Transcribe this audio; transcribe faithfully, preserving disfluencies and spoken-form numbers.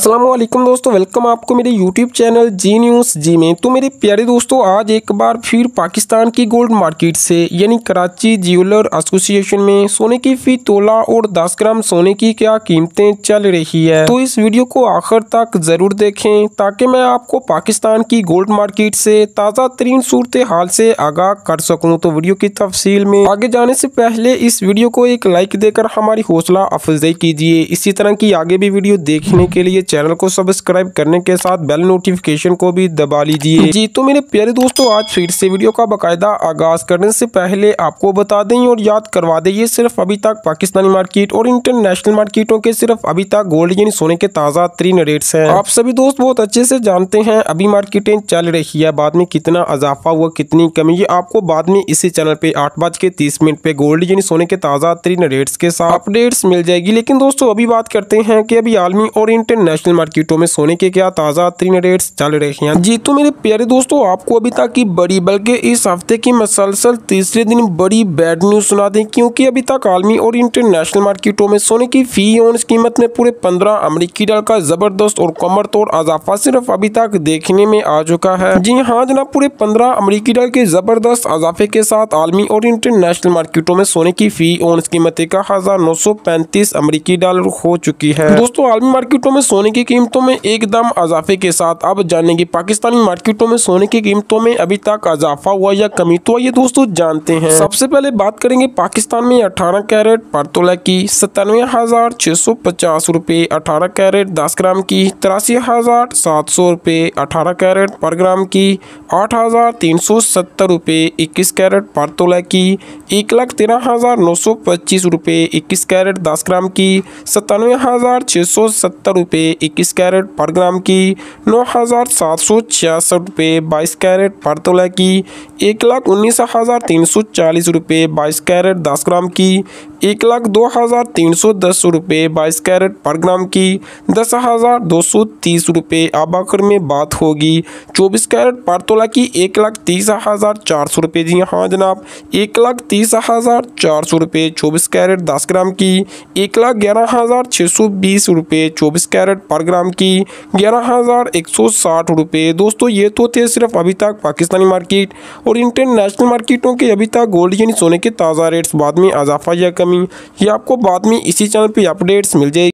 अस्सलामुअलैकुम दोस्तों, वेलकम आपको मेरे यूट्यूब चैनल जी न्यूज़ जी में। तो मेरे प्यारे दोस्तों, आज एक बार फिर पाकिस्तान की गोल्ड मार्केट से यानी कराची ज्वेलर एसोसिएशन में सोने की फी तोला और दस ग्राम सोने की क्या कीमतें चल रही है, तो इस वीडियो को आखिर तक जरूर देखें ताकि मैं आपको पाकिस्तान की गोल्ड मार्केट से ताज़ा तरीन सूरत हाल से आगाह कर सकूँ। तो वीडियो की तफसील में आगे जाने से पहले इस वीडियो को एक लाइक देकर हमारी हौसला अफजाई कीजिए। इसी तरह की आगे भी वीडियो देखने के लिए चैनल को सब्सक्राइब करने के साथ बेल नोटिफिकेशन को भी दबा लीजिए। जी तो मेरे प्यारे दोस्तों, आज फिर से वीडियो का बाकायदा आगाज करने से पहले आपको बता दें और याद करवा दें, ये सिर्फ अभी तक पाकिस्तानी मार्केट और इंटरनेशनल मार्केटों के सिर्फ अभी तक गोल्ड यानी सोने के ताज़ा तरीन रेट्स हैं। आप सभी दोस्त बहुत अच्छे से जानते हैं अभी मार्केटें चल रही है, बाद में कितना इजाफा हुआ कितनी कमी, ये आपको बाद में इसी चैनल पे आठ बज के तीस मिनट पे गोल्ड यानी सोने के ताज़ा तरीन रेट्स के साथ अपडेट्स मिल जाएगी। लेकिन दोस्तों अभी बात करते हैं कि अभी आलमी और इंटरनेशनल मार्केटों में सोने के क्या ताज़ा तरीन रेट्स चल रहे हैं। जी तो मेरे प्यारे दोस्तों, आपको अभी तक की बड़ी बल्कि इस हफ्ते की मसलसल तीसरे दिन बड़ी बैड न्यूज सुना दें, क्योंकि अभी तक आलमी और इंटरनेशनल मार्केटों में सोने की फी औंस कीमत में पूरे पंद्रह अमरीकी डॉलर का जबरदस्त और कमर तोड़ इजाफा सिर्फ अभी तक देखने में आ चुका है। जी हाँ जनाब, पूरे पंद्रह अमरीकी डॉलर के जबरदस्त इजाफे के साथ आलमी और इंटरनेशनल मार्केटों में सोने की फी औंस कीमत एक हजार नौ सौ पैंतीस अमरीकी डॉलर हो चुकी है। दोस्तों आलमी मार्केटों में सोने की कीमतों में एकदम इजाफे के साथ अब जानेंगे पाकिस्तानी मार्केटों में सोने की कीमतों में अभी तक इजाफा हुआ या कमी, तो ये दोस्तों जानते हैं। सबसे पहले बात करेंगे पाकिस्तान में अठारह कैरेट पर तोला की सतानवे हजार छह सौ पचास रुपए, अठारह कैरेट दस ग्राम की तिरासी हजार सात सौ रुपए, अठारह कैरेट पर ग्राम की आठ हजार तीन सौ सत्तर रुपए, इक्कीस कैरेट पर तोला की एक लाख तेरह हजार नौ सौ पच्चीस रुपए, इक्कीस कैरेट दस ग्राम की सतानवे हजार छह सौ सत्तर रुपए, इक्कीस कैरेट पर ग्राम की नौ हजार सात सौ छियासठ रुपये, बाईस कैरेट पर तोला की एक लाख उन्नीस हजार तीन सौ चालीस रुपये, बाईस कैरेट दस ग्राम की एक लाख दो हजार तीन सौ दस रुपये, बाईस कैरेट पर ग्राम की दस हजार दो सौ तीस रुपये। अब आखिर में बात होगी चौबीस कैरेट पर तोला की एक लाख तीस हजार चार सौ रुपये। जी हाँ जनाब, एक लाख तीस हजार चार सौ रुपये, चौबीस कैरेट दस ग्राम की एक लाख ग्यारह हजार छः सौ बीस रुपये, चौबीस कैरेट पर ग्राम की ग्यारह हजार एक सौ साठ रुपये। दोस्तों ये तो थे सिर्फ अभी तक पाकिस्तानी मार्केट और इंटरनेशनल मार्केटों के अभी तक गोल्ड यानी सोने के ताज़ा रेट्स, बाद में इजाफा या कमी ये आपको बाद में इसी चैनल पे अपडेट्स मिल जाएगी।